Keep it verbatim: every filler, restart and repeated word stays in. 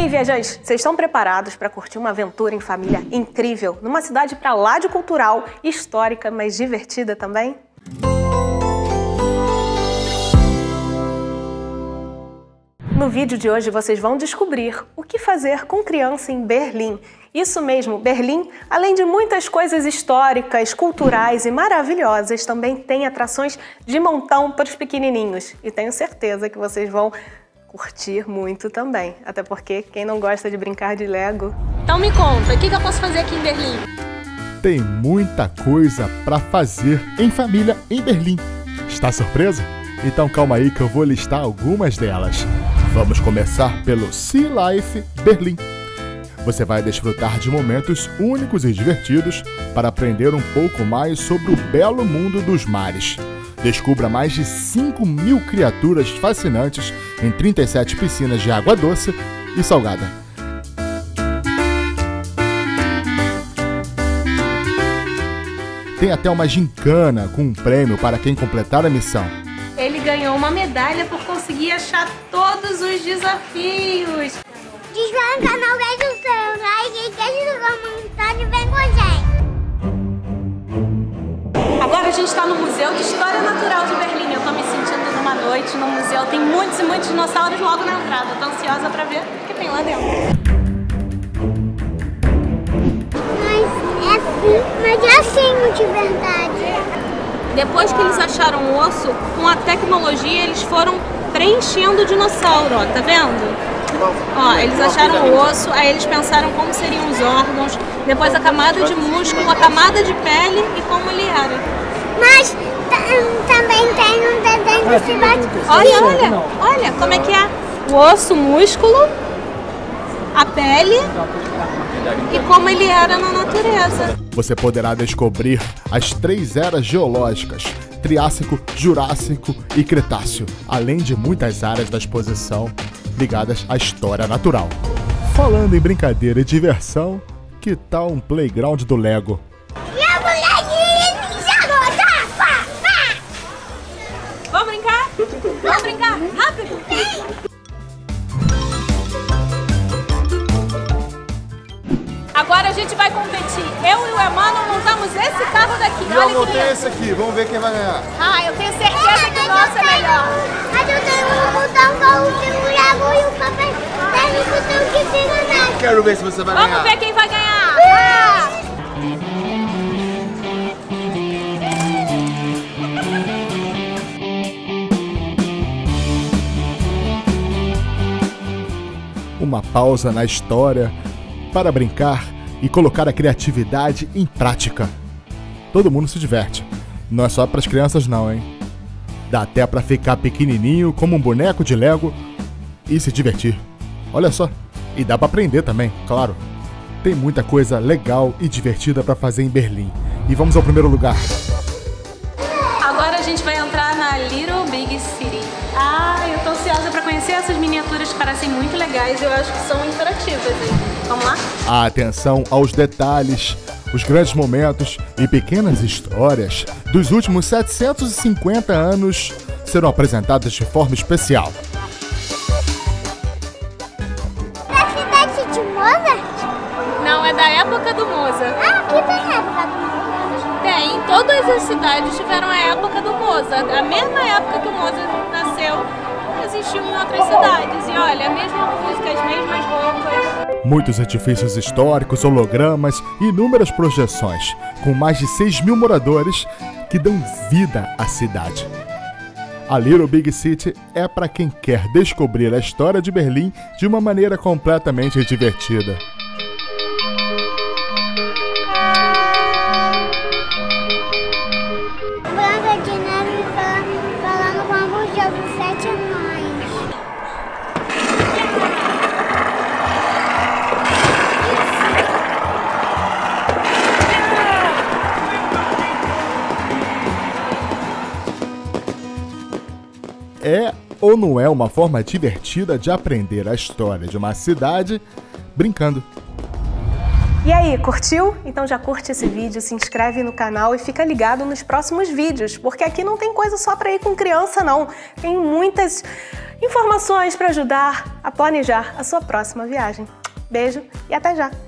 aí, viajantes, vocês estão preparados para curtir uma aventura em família incrível, numa cidade pra lá de cultural, histórica, mas divertida também? No vídeo de hoje vocês vão descobrir o que fazer com criança em Berlim. Isso mesmo, Berlim, além de muitas coisas históricas, culturais e maravilhosas, também tem atrações de montão para os pequenininhos. E tenho certeza que vocês vão curtir muito também, até porque quem não gosta de brincar de Lego... Então me conta, o que eu posso fazer aqui em Berlim? Tem muita coisa para fazer em família em Berlim. Está surpreso? Então calma aí que eu vou listar algumas delas. Vamos começar pelo Sea Life Berlim. Você vai desfrutar de momentos únicos e divertidos para aprender um pouco mais sobre o belo mundo dos mares. Descubra mais de cinco mil criaturas fascinantes em trinta e sete piscinas de água doce e salgada. Tem até uma gincana com um prêmio para quem completar a missão. Ele ganhou uma medalha por conseguir achar todos os desafios. Desliga o canal, deixa o seu like e deixa o comentário e vem com a gente. Agora a gente está no Museu de História Natural de Berlim. Eu tô me sentindo numa noite no museu. Tem muitos e muitos dinossauros logo na entrada. Eu tô ansiosa pra ver o que tem lá dentro. Mas é assim, mas é assim de verdade. Depois que eles acharam o osso, com a tecnologia eles foram preenchendo o dinossauro, ó, tá vendo? Ó, eles acharam o osso, aí eles pensaram como seriam os órgãos, depois a camada de músculo, a camada de pele e como ele era. Mas também tem um desenho desse bate. Olha, olha, olha como é que é o osso, o músculo, a pele e como ele era na natureza. Você poderá descobrir as três eras geológicas, Triássico, Jurássico e Cretáceo, além de muitas áreas da exposição ligadas à história natural. Falando em brincadeira e diversão, que tal um playground do Lego? E a mulher garota! Pá, pá! Vamos brincar? Vamos brincar? Rápido! Agora a gente vai competir. Eu e o Emmanuel montamos esse carro daqui. E eu montei esse aqui. Vamos ver quem vai ganhar. Ah, eu tenho certeza que o nosso é melhor. Mas eu tenho um botão com o Lego e o papel técnico tem que se ganhar. Quero ver se você vai Vamos ganhar. ver quem vai ganhar. Ah! Uma pausa na história para brincar e colocar a criatividade em prática. Todo mundo se diverte. Não é só para as crianças não, hein? Dá até para ficar pequenininho como um boneco de Lego e se divertir. Olha só. E dá para aprender também, claro. Tem muita coisa legal e divertida para fazer em Berlim. E vamos ao primeiro lugar. Agora a gente vai entrar na Little Big City. Ah, eu tô ansiosa para conhecer essas miniaturas que parecem muito legais. Eu acho que são interativas, hein? Vamos lá? Atenção aos detalhes, os grandes momentos e pequenas histórias dos últimos setecentos e cinquenta anos serão apresentadas de forma especial. Da cidade de Mozart? Não, é da época do Mozart. Ah, aqui tem a época do Mozart. Tem, todas as cidades tiveram a época do Mozart. A mesma época que o Mozart nasceu, existiu em outras cidades. E olha, a mesma música, as mesmas roupas. Muitos edifícios históricos, hologramas e inúmeras projeções, com mais de seis mil moradores que dão vida à cidade. A Little Big City é para quem quer descobrir a história de Berlim de uma maneira completamente divertida. Branca de Neve falando com a voz dos sete anões. É ou não é uma forma divertida de aprender a história de uma cidade brincando? E aí, curtiu? Então já curte esse vídeo, se inscreve no canal e fica ligado nos próximos vídeos, porque aqui não tem coisa só para ir com criança não, tem muitas informações para ajudar a planejar a sua próxima viagem. Beijo e até já!